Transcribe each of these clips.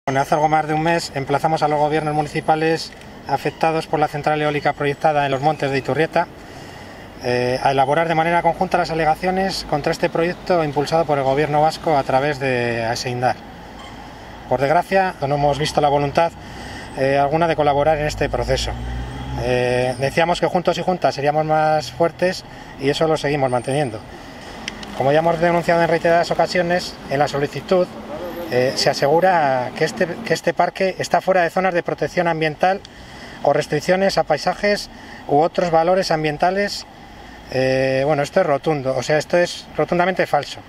Bueno, hace algo más de un mes emplazamos a los gobiernos municipales afectados por la central eólica proyectada en los montes de Iturrieta a elaborar de manera conjunta las alegaciones contra este proyecto impulsado por el gobierno vasco a través de Aseindar. Por desgracia, no hemos visto la voluntad alguna de colaborar en este proceso. Decíamos que juntos y juntas seríamos más fuertes y eso lo seguimos manteniendo. Como ya hemos denunciado en reiteradas ocasiones, en la solicitud se asegura que este parque está fuera de zonas de protección ambiental o restricciones a paisajes u otros valores ambientales. Bueno, esto es rotundo, o sea, esto es rotundamente falso.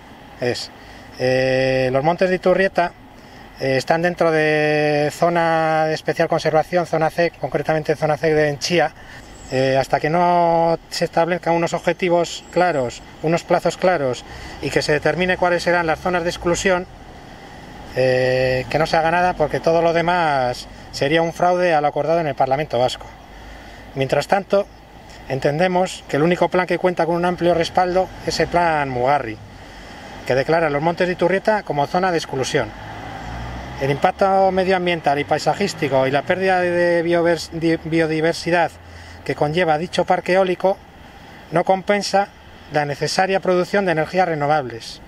Los montes de Iturrieta están dentro de zona de especial conservación, zona C, concretamente zona C de Enchía. Hasta que no se establezcan unos objetivos claros, unos plazos claros y que se determine cuáles serán las zonas de exclusión, que no se haga nada, porque todo lo demás sería un fraude a lo acordado en el Parlamento Vasco. Mientras tanto, entendemos que el único plan que cuenta con un amplio respaldo es el plan Mugarri, que declara los montes de Iturrieta como zona de exclusión. El impacto medioambiental y paisajístico y la pérdida de biodiversidad que conlleva dicho parque eólico no compensa la necesaria producción de energías renovables.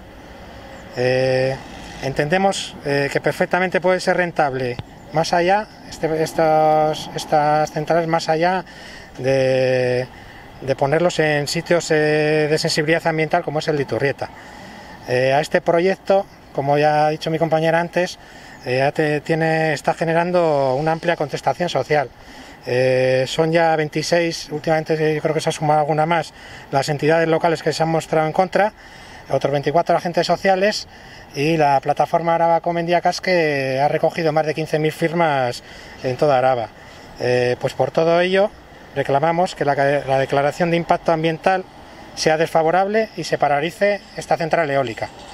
Entendemos que perfectamente puede ser rentable más allá, estas centrales más allá de ponerlos en sitios de sensibilidad ambiental como es el de Iturrieta. A este proyecto, como ya ha dicho mi compañera antes, está generando una amplia contestación social. Son ya 26, últimamente yo creo que se ha sumado alguna más, las entidades locales que se han mostrado en contra, otros 24 agentes sociales, y la plataforma Araba Comendía que ha recogido más de 15.000 firmas en toda Araba. Pues por todo ello reclamamos que la declaración de impacto ambiental sea desfavorable y se paralice esta central eólica.